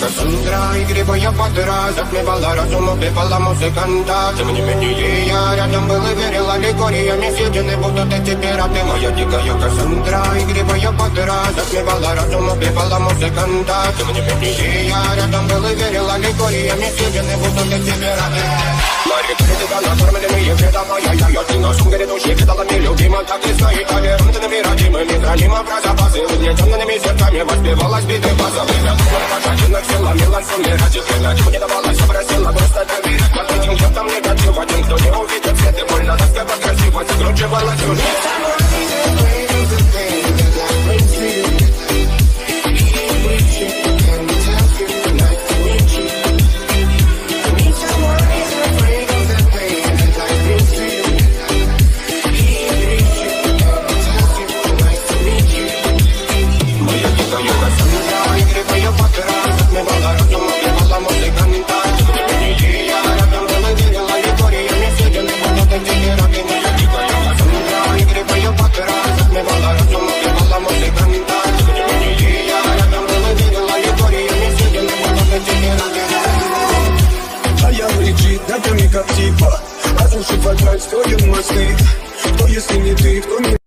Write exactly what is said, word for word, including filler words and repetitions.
Кассандра, игривая подра, затмевала разум, убивала музыканта. Тем не менее я рядом был и верил аллегориями, съедены будут эти пираты. Моя дикая Кассандра, игривая подра, затмевала разум, убивала музыканта. Тем не менее я рядом был и верил аллегориями, съедены будут эти пираты. Мария критика, накормленные предавая я, я ты на сумке души кидалами любима, так и стоит толерантными, родимыми, хранима про запасы. Угнетенными сердцами воспевалась биты база. Время пожатинных сила, мелансон не ради передачу не давалась, просила просто доверять. Под этим чертом негатив, один, кто не увидит свет, и больно тоска покрасиво закручивалась уже. Как типа, разрушит вокаль, стоит мосты. Кто если не ты, кто не